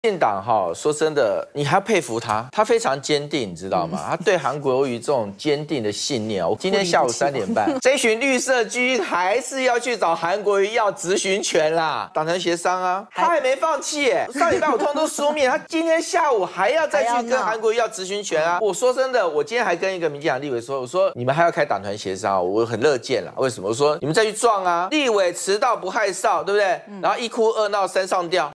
进党哈，说真的，你还要佩服他，他非常坚定，你知道吗？他对韩国瑜这种坚定的信念，我今天下午3点半，这群绿色军还是要去找韩国瑜要质询权啦，党团协商啊，他还没放弃耶。上礼拜我通都书面，他今天下午还要再去跟韩国瑜要质询权啊。我说真的，我今天还跟一个民进党立委说，我说你们还要开党团协商，我很乐见啦。为什么？我说你们再去撞啊，立委迟到不害臊，对不对？然后1哭2闹3上吊。